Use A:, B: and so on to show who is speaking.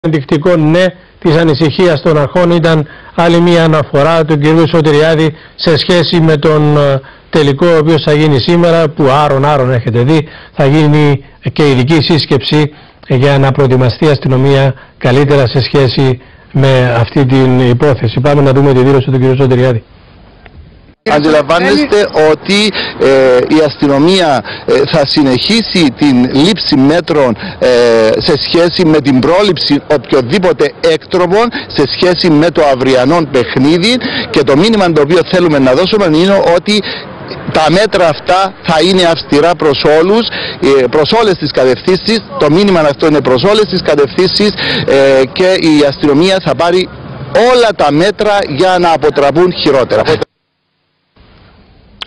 A: ενδεικτικό ναι της ανησυχίας των αρχών ήταν άλλη μια αναφορά του κ. Σωτηριάδη σε σχέση με τον τελικό ο οποίος θα γίνει σήμερα, που άρον έχετε δει, θα γίνει και ειδική σύσκεψη για να προετοιμαστεί η αστυνομία καλύτερα σε σχέση με αυτή την υπόθεση. Πάμε να δούμε τη δήλωση του κ. Σωτηριάδη.
B: Αντιλαμβάνεστε ότι η αστυνομία θα συνεχίσει την λήψη μέτρων σε σχέση με την πρόληψη οποιοδήποτε έκτροπων σε σχέση με το αυριανό παιχνίδι, και το μήνυμα το οποίο θέλουμε να δώσουμε είναι ότι τα μέτρα αυτά θα είναι αυστηρά προς όλους, προς όλες τις κατευθύνσεις. Το μήνυμα αυτό είναι προς όλες τις κατευθύνσεις και η αστυνομία θα πάρει όλα τα μέτρα για να αποτραπούν χειρότερα.